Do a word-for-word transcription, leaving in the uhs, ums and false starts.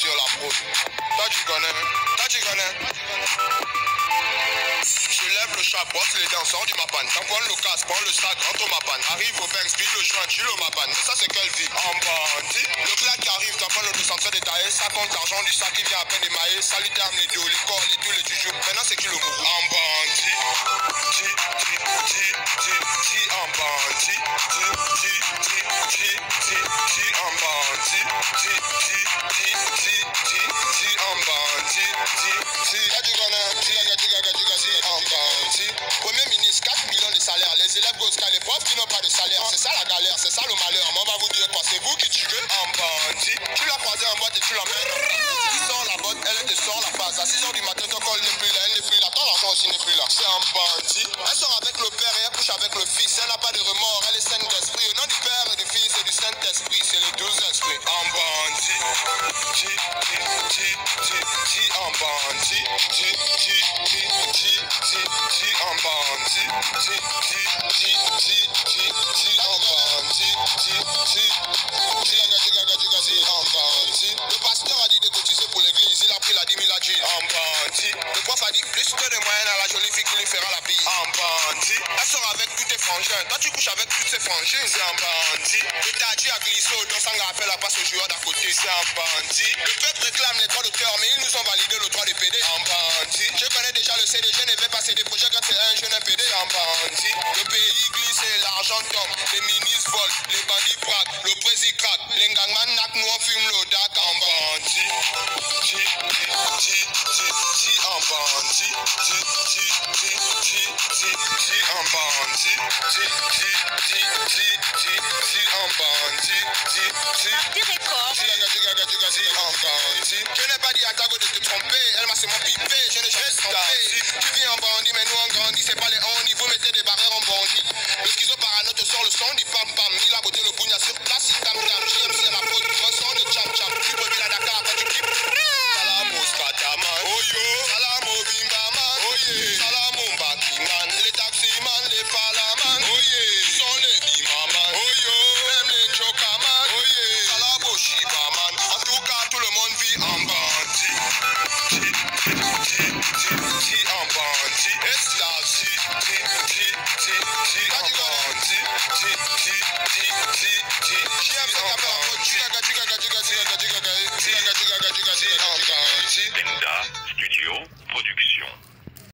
sur la fraude. Toi tu connais, toi tu connais. Je lève le chapeau, les danseurs du Mapan. Tamponne le casque, prends le sac, rentre au Mapan. Arrive au Banks, puis le joint, tu le Mapan. Mais ça c'est quelle vie? En bandit. Le plat qui arrive, tamponne le deux cents détaillé. Ça compte l'argent du sac qui vient à peine émaillé. Salut terme les deux, les corps, les tous les jujubes. Maintenant c'est qui le mouvement? En bandit. Ti, ti, ti, ti, ti, en bandit. Ti, ti, ti, ti, ti, ti, en bandit. Ti, ti, ti, ti, ti, ti, en bandit. Ti, ti. Là tu connais, ti, gaga, ti, gaga, ti, gaga, ti, en bandit. Premier ministre, quatre millions de salaires. Les élèves Gosca, les profs qui n'ont pas de salaire. C'est ça la galère, c'est ça le malheur. Mais on va vous dire quoi, c'est vous qui tuez en bandit. Tu l'as croisé en boîte et tu l'emmènes. Tu sors la botte, elle te sort la face. À six heures du matin, ton col n'est plus là, elle n'est plus là. Ton argent aussi n'est plus là. C'est un bandit. Elle sort avec le père et elle couche avec le fils. Elle n'a pas de remords, elle est saine d'esprit. Au nom du père et du fils et du Saint-Esprit, c'est les douze esprits. En bandit. Ti, ti, ti, ti, ti, en bandit. Ti, ti, ti, ti, ti, ti, en bandit. Ti, ti, ti, ti, ti, ti, en bandit. Ti, ti, ti, gaga, gaga, gaga, ti, en bandit. Le pasteur a dit de cotiser pour l'église, il a pris la dix mille à Dieu. En bandit. Le prof a dit plus que de moyens à la jolie fille qui lui fera la bille. En bandit. Elle sort avec tous tes frangins. Toi tu couches avec toutes ses frangines. C'est un bandit. Le tati a glissé au dos sans rappel la passe au joueur d'à côté. C'est un bandit. Le peuple réclame les droits d'auteur, mais ils nous ont validé le droit de P D. En bandit. Je connais déjà le C D G, ne vais pas céder des projets quand c'est un jeune P D. En bandit. Le pays glisse et l'argent tombe. Les ministres volent, les bandits braquent, le président craque. Les gangman nak nous on fume le dac. En bandit. Ti, ti, ti, ti, ti, en bandit. Ti, ti, ti, ti, ti, ti, en bandit. Ti, ti, ti, ti, ti, ti, en bandit. Ti, ti, Parti record. ti, gaga, ti, gaga, ti, gaga, ti, en bandit. Je n'ai pas dit à Tago de te tromper, elle m'a seulement pipé, je n'ai jamais trompé. Tu viens en bandit, mais nous on grandit, c'est pas les on, vous mettez des barrières en bandit. Le schizo parano te sort le son du pam pam, ni la beauté, le bougna sur place, il tam tam, j'aime c'est la faute, un son de cham cham, tu peux bien la Dakar quand tu kippes. Salam au Skataman, oh yo, salam au Bimbaman, oh yeah, salam au Bakiman, les taximan, les palaman, oh yeah, ils sont les Bimaman, oh yo, même les Jokaman, oh yeah, salam au Shibaman, en tout cas tout le monde vit en bandit. Ti, ti, ti, ti, en bandit.